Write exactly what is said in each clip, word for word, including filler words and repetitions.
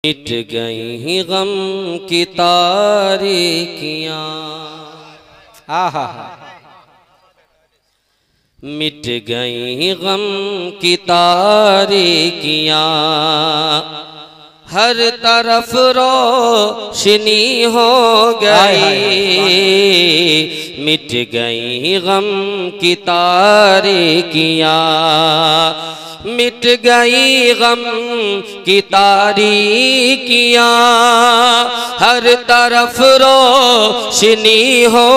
मिट गई गम की तारीकियां, आहा, मिट गई गम की तारीकियां, हर तरफ रोशनी हो गई। मिट गई गम की तारीकियां, मिट गई गम की तारीकियां, हर तरफ रोशनी हो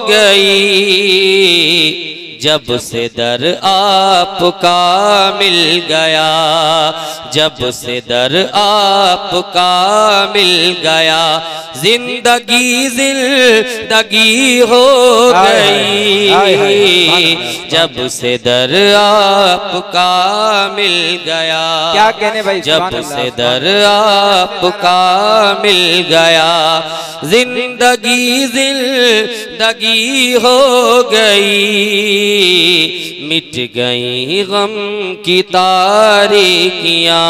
गई। जब से दर आपका मिल गया, जब से दर आपका मिल गया, जिंदगी जिंदगी हो गई। जब से दर आपका मिल गया, क्या कहने भाई, जब से दर आपका मिल गया, जिंदगी जिंदगी हो गई। मिट गई गम की तारीकियां,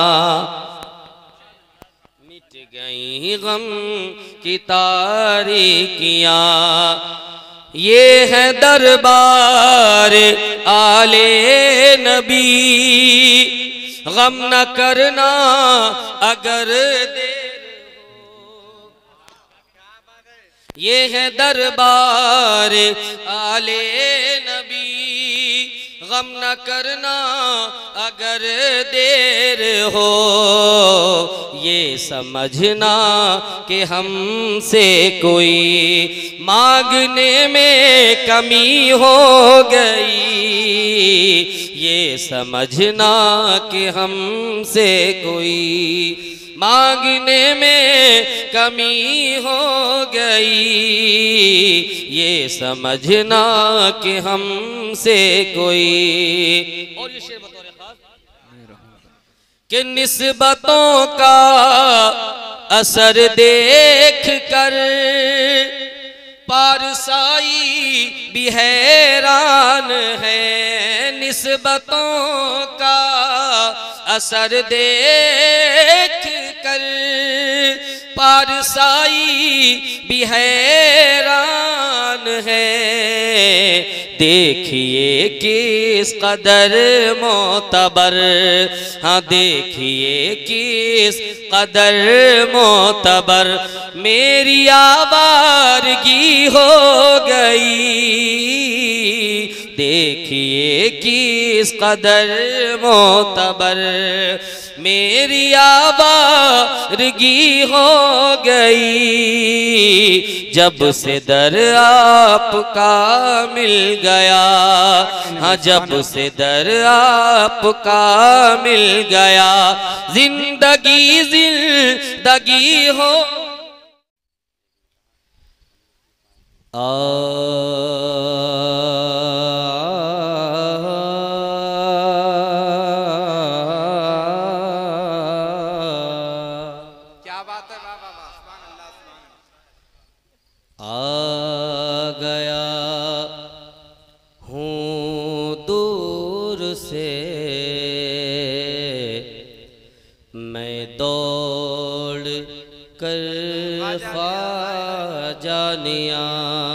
मिट गई गम की तारीकियां, ये है दरबार आले नबी। गम न करना अगर देर हो, ये है दरबार आले नबी। गम न करना अगर देर हो, ये समझना कि हमसे कोई मांगने में कमी हो गई। ये समझना कि हमसे कोई मांगने में कमी हो गई। ये समझना कि हमसे कोई, और ये शेर बतौर खास कि निस्बतों का असर देख कर पारसाई भी हैरान है। निस्बतों का असर देख कर पारसाई भी हैरान है। देखिए किस कदर मोतबर, हाँ देखिए किस कदर मोतबर मेरी आवारगी हो गई। देखिए किस कदर मोतबर मेरी आवारगी हो गई। जब से दर आपका मिल गया, हाँ जब से दर आपका मिल गया, जिंदगी जिंदगी हो। आ आ गया हूँ दूर से मैं दौड़ कर ख्वाजा नियां।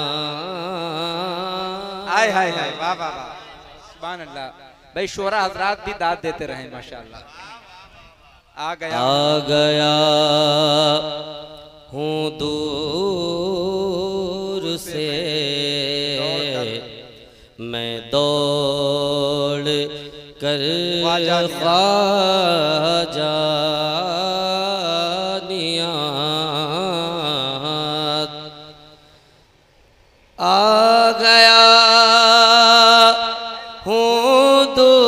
हाय हाय हाय, वाह वाह वाह, सुभान अल्लाह। भाई शोरा हजरात भी दाद देते रहे माशाअल्लाह। आ गया आ गया हूँ दूर से मैं दौड़ कर ख्वाजा नियां। आ गया हूँ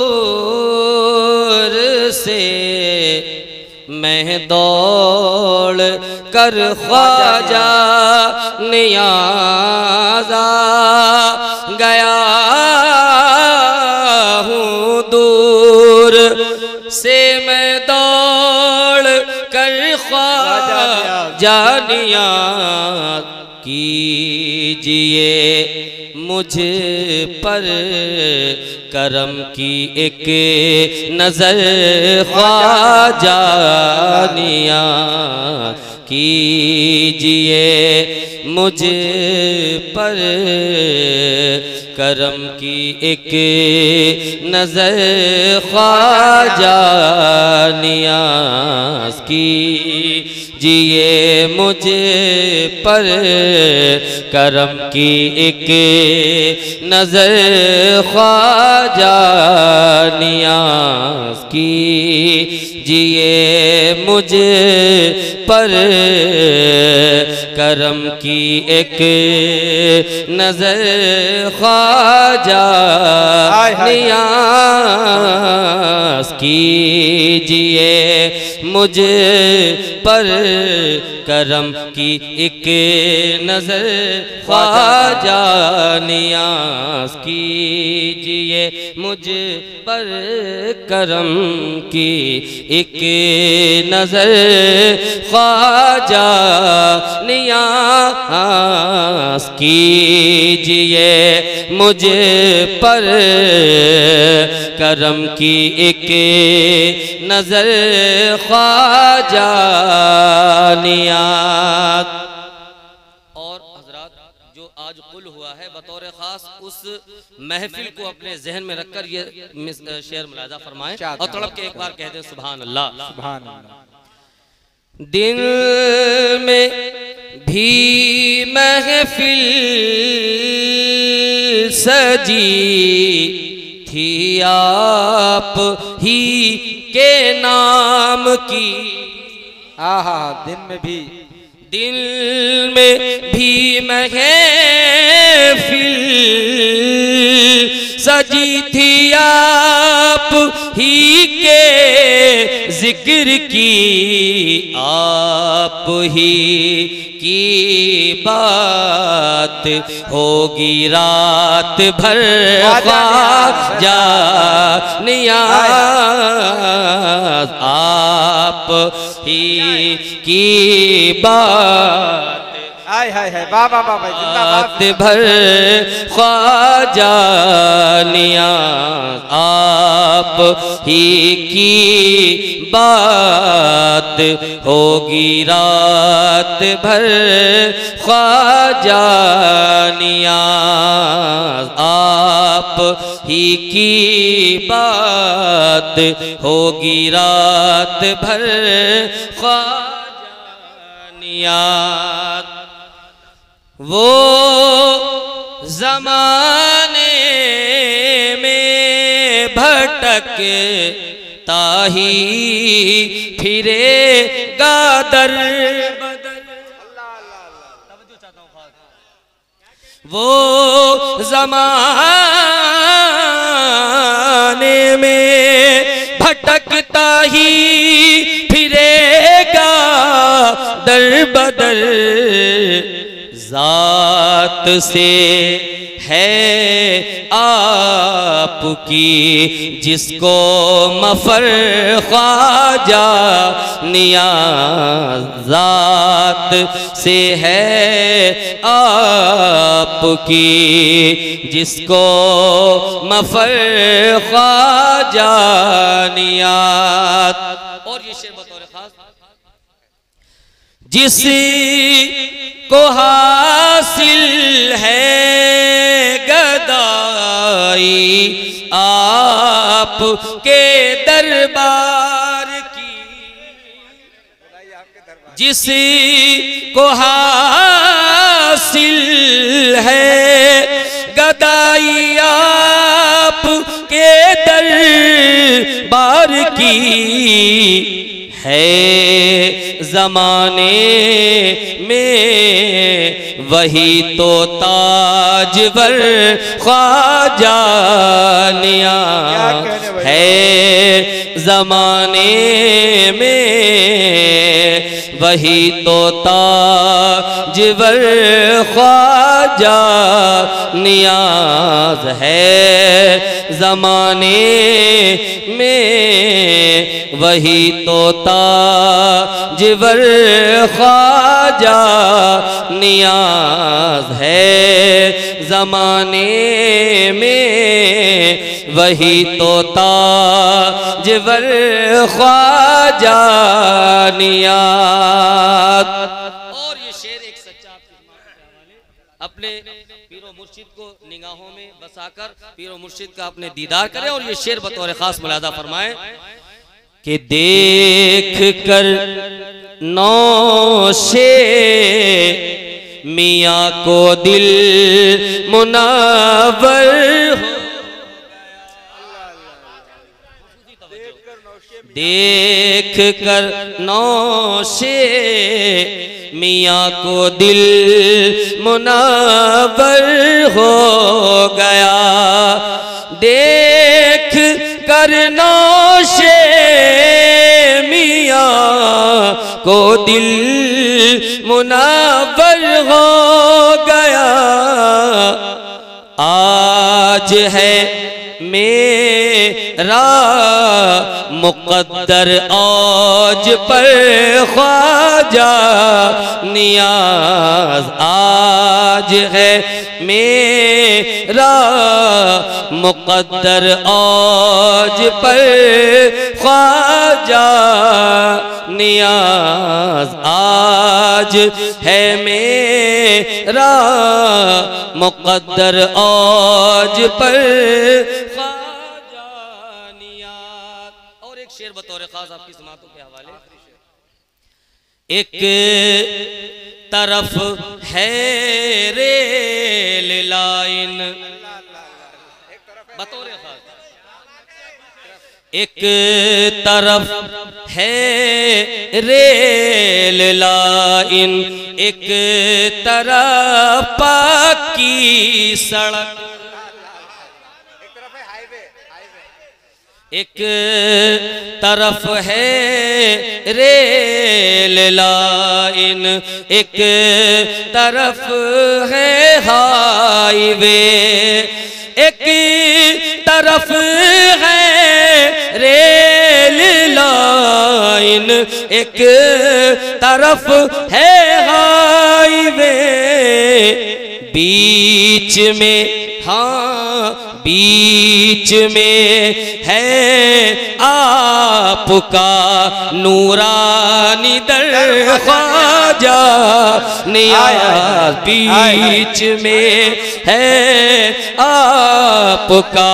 दूर से मैं दौड़ कर ख्वाजा नियाज़ा गया हूँ दूर से मैं दौड़ कर ख्वाजा नियाज़ कीजिए मुझ मुझे पर करम की एक नजर ख्वाजा नियाज़ कीजिए मुझे पर करम की एक नजर ख्वाजा नियाज़ कीजिए मुझे पर करम की एक नजर ख्वाजा नियाज़ कीजिए मुझे पर करम की एक नजर ख्वाजा नियाज़ कीजिए मुझे पर करम की एक नजर ख्वाजा नियाज़ कीजिए मुझे पर करम की एक नजर ख्वाजा नियाज़ कीजिए मुझे पर करम की एक नजर ख्वाजा नियाज़। और हजरात जो आज कुल हुआ है बतौर खास उस महफिल को अपने जहन में रखकर ये शेर मुलाजा फरमाएं और तड़प के एक बार कह दें सुभान अल्लाह सुभान अल्लाह। दिल में भी महफिल सजी थी आप ही के नाम की। आहा दिन में भी दिल में भी महफिल सजी थी आप ही के जिक्र की। आप ही की बात होगी रात भर ख्वाजा नियाज़। आप ही की बात हाय हाय हाय बाबा बाबा रात भर ख्वाजा नियाज़। आप ही की बात होगी रात भर ख्वाजा नियाज़। आप ही की बात होगी रात भर ख्वाजा नियाज़। वो ज़माने में भटकता ही फिरेगा दर बदर। वो ज़माने में भटकता ही फिरेगा दर बदर। ज़ात से है आपकी जिसको मफर ख्वाजा नियाज़। ज़ात से है आपकी जिसको मफर ख्वाजा नियाज़। और ये शेर बतौर खास जिस को हासिल है गदाई आप के दरबार की। जिस को हासिल है गदाई आप के दरबार की। है जमाने में वही तो ताजवर ख्वाजा नियाज़। है जमाने में वही तो ताजवर ख्वाजा नियाज है ज़माने में, वही तो ताजवर ख्वाजा नियाज है ज़माने में, वही तो ताजवर ख्वाजा नियाज। और ये शेर एक सच्चा अपने पीरो मुर्शिद को निगाहों में बसाकर पीरो मुर्शिद का अपने दीदार करें। और ये शेर बतौर खास मुलादा फरमाएं कि देख कर नौशे मियाँ को दिल मुनावर हो, देख कर नौशे मियाँ को दिल मुनावर हो गया, देख कर नौशे मियाँ को दिल मुनावर हो गया। आज है मेरा मुक़द्दर औज पर ख्वाजा नियाज, आज है मेरा मुक़द्दर औज पर ख्वाजा नियाज, आज है मेरा मुक़द्दर औज पर ख्वाजा नियाज। और एक शेर बतौर खास आपकी समातों के हवाले, एक तरफ है रेल लाइन बतौर खास, एक तरफ है रेल लाइन, एक तरफ पक्की सड़क, एक तरफ है रेल लाइन, एक तरफ है हाईवे, एक तरफ है रेल लाइन, एक तरफ है हाईवे, बीच में हाँ बीच में है आपका नूरानी दर ख्वाजा नियाज, बीच में है आपका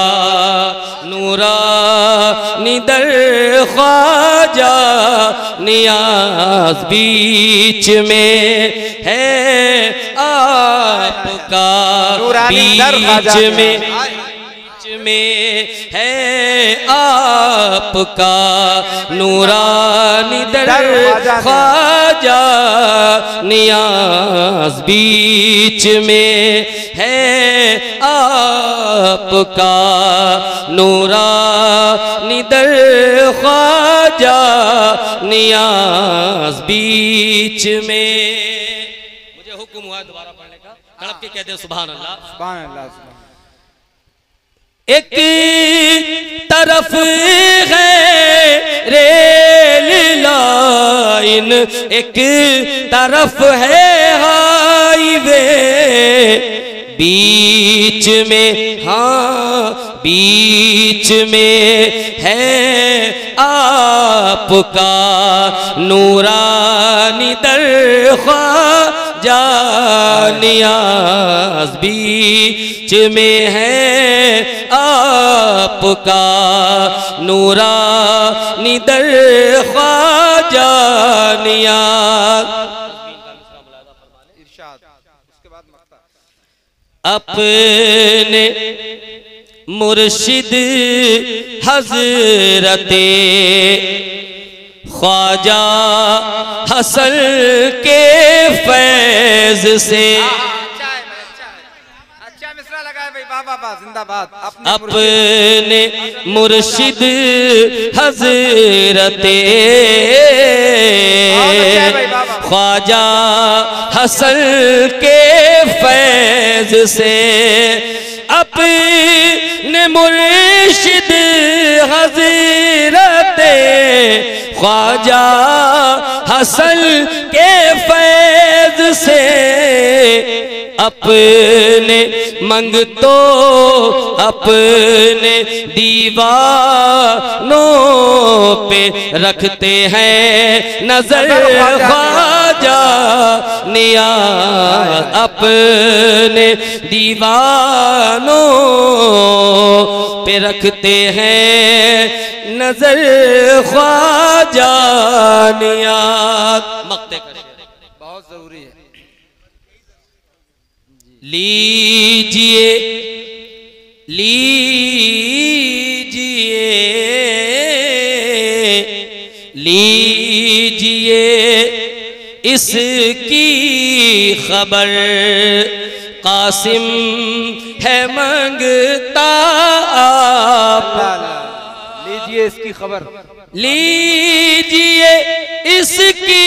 नूरानी दर ख्वाजा नियाज, बीच में है आपका, बीच में में है आपका नूरानी दर ख्वाजा नियाज, बीच में है आपका नूरानी दर ख्वाजा नियाज, बीच में। मुझे हुक्म हुआ दोबारा पढ़ने का, तड़प के कहते हैं सुभान अल्लाह सुभान अल्लाह। एक तरफ है रेल लाइन, एक तरफ है हाईवे, बीच में हाँ बीच में है आपका नूरानी दर ख्वाजा नियाज, बीच में है आपका नूरानी दर ख्वाजा नियाज। अपने मुर्शिद हजरते ख्वाजा हसन के फैज से, अच्छा मिसरा लगाए भाई, वाह वाह वाह, जिंदाबाद। अपने मुर्शिद हजरते ख्वाजा हसन के फैज से अपने मुर्शिद हज़रत ख्वाजा हसन के फैज से अपने मंगतो अपने दीवानों पे रखते हैं नजर ख्वाजा नियाज़ अपने दीवानों पे रखते हैं नजर ख्वाजा नियाज़। मक्ते करें बहुत जरूरी है। लीजिए लीजिए लीजिए इसकी खबर कासिम है मंगता आप। लीजिए इसकी खबर, लीजिए इसकी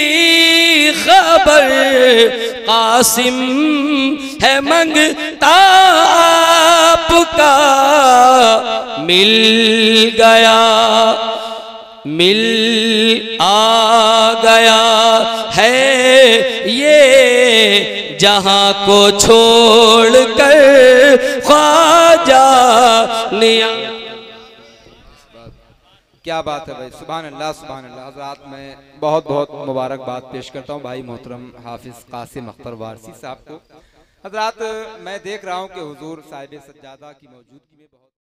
खबर कासिम है मंगता आपका। मिल गया मिल आ गया है ये जहां को छोड़कर ख्वाजा निया। क्या बात है भाई, सुभान अल्लाह सुभान अल्लाह। हज़रात मैं बहुत बहुत मुबारकबाद पेश करता हूँ भाई मोहतरम हाफिज कासिम अख्तर वारसी साहब को। हज़रात मैं देख रहा हूँ कि हुजूर साहिब सज्जादा की मौजूदगी में बहुत